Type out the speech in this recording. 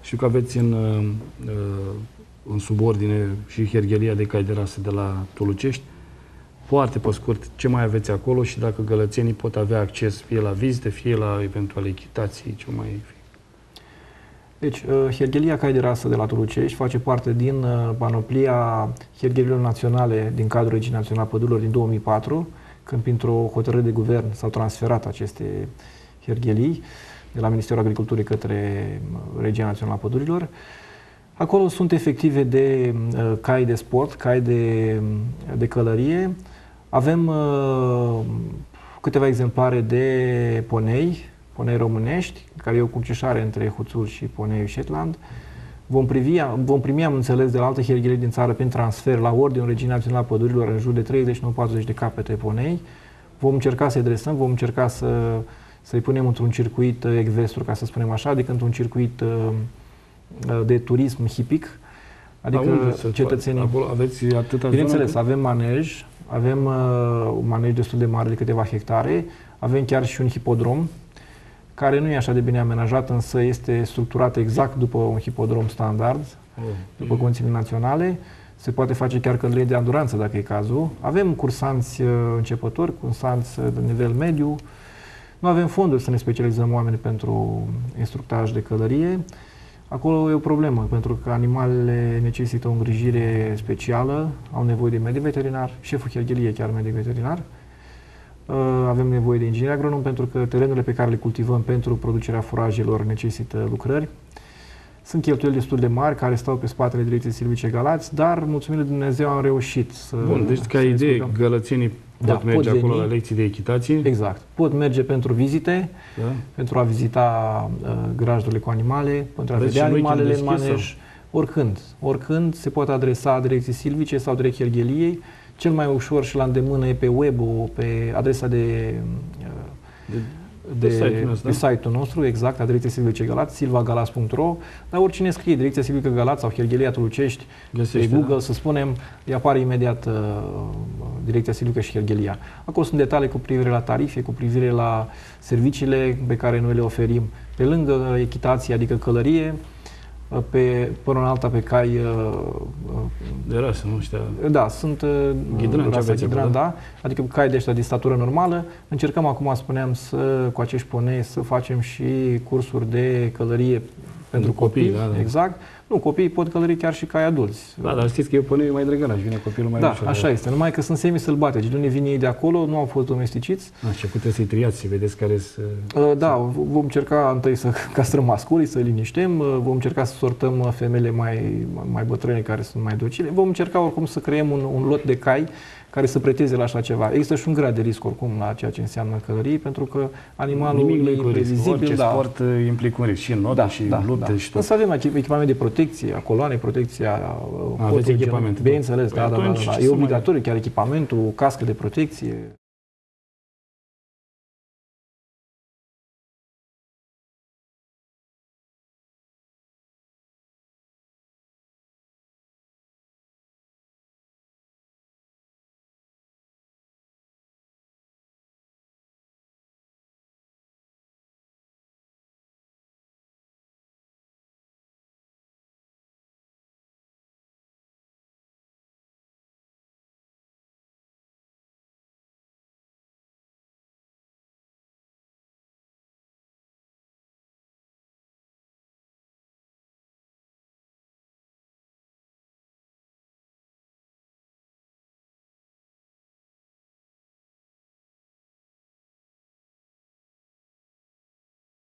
Știu că aveți în subordine și herghelia de cai de rasă de la Tulucești. Foarte pe scurt, ce mai aveți acolo și dacă gălățenii pot avea acces fie la vizite, fie la eventuale echitații, ce mai fi. Deci, herghelia cai de rasă de la Tulucești face parte din panoplia hergheliilor naționale din cadrul Regiei Naționale a Pădurilor din 2004, când printr-o hotărâre de guvern s-au transferat aceste herghelii de la Ministerul Agriculturii către Regia Națională a Pădurilor. Acolo sunt efective de cai de sport, cai de călărie. Avem câteva exemplare de ponei românești, care e o crucișare între huțul și poneiul Shetland. Vom primi, am înțeles, de la alte herghelii din țară prin transfer la Ordinul Regiei Naționale a Pădurilor în jur de 39-40 de capete ponei. Vom încerca să-i dresăm, vom încerca să-i punem într-un circuit ecvestru, ca să spunem așa, adică într-un circuit de turism hipic, adică cetățenii... Acolo aveți atâta Bineînțeles, avem un manej destul de mare de câteva hectare, avem chiar și un hipodrom, care nu e așa de bine amenajat, însă este structurat exact după un hipodrom standard, după condiții naționale. Se poate face chiar călărie de anduranță, dacă e cazul. Avem cursanți începători, cursanți de nivel mediu. Nu avem fonduri să ne specializăm oameni pentru instructaj de călărie. Acolo e o problemă, pentru că animalele necesită o îngrijire specială, au nevoie de medic veterinar, șeful hergheliei e chiar medic veterinar. Avem nevoie de inginer agronom, pentru că terenurile pe care le cultivăm pentru producerea furajelor necesită lucrări. Sunt cheltuieli destul de mari care stau pe spatele Direcției Silvice Galați, dar, mulțumire lui Dumnezeu, am reușit să... Bun, deci ca idee, gălățenii pot merge acolo la lecții de echitație? Exact. Pot merge pentru vizite, pentru a vizita grajdurile cu animale, pentru a vedea animalele în manej. Oricând se poate adresa Direcției Silvice sau Direcției Hergheliei. Cel mai ușor și la îndemână e pe web-ul, pe adresa de site-ul nostru, exact, a Direcției Silvice Galați, silvagalați.ro, dar oricine scrie Direcția Silvică Galați sau Herghelia Tulucești pe Google, să spunem, îi apare imediat Direcția Silvică și Herghelia. Acolo sunt detalii cu privire la tarife, cu privire la serviciile pe care noi le oferim, pe lângă echitație, adică călărie, până în alta pe cai de rasă, nu știu. Da, sunt rasă ghidran, da, adică cai de ăștia de statură normală. Încercăm acum, spuneam, cu acești ponei să facem și cursuri de călărie pentru copii, exact. Nu, copiii pot călări chiar și cai adulți. Da, dar știți că e poneiul mai drăgănaș, vine copilul mai ușor. Da, așa este, numai că sunt semi-sălbatici. De unde vin ei de acolo, nu au fost domesticiți. Și puteți să-i triați, să vedeți care sunt... Da, vom încerca întâi să castrăm masculii, să liniștim, vom încerca să sortăm femeile mai bătrâne care sunt mai docile. Vom încerca oricum să creăm un lot de cai care să preteze la așa ceva. Există și un grad de risc oricum la ceea ce înseamnă călărie, pentru că animalul e imprevizibil. Orice sport implică un risc, și în notă, și în lupte, și tot. Însă avem echipament de protecție, coloane, protecția... Aveți echipament? Bineînțeles, da, e obligatoriu chiar echipamentul, cască de protecție.